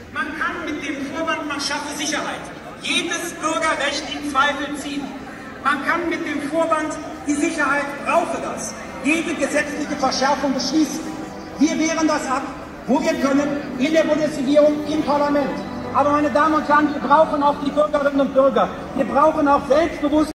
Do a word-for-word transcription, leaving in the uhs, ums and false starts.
Man kann mit dem Vorwand, man schaffe Sicherheit, jedes Bürgerrecht in Zweifel ziehen. Man kann mit dem Vorwand, die Sicherheit brauche das, jede gesetzliche Verschärfung beschließen. Wir wehren das ab, wo wir können, in der Bundesregierung, im Parlament. Aber meine Damen und Herren, wir brauchen auch die Bürgerinnen und Bürger. Wir brauchen auch selbstbewusst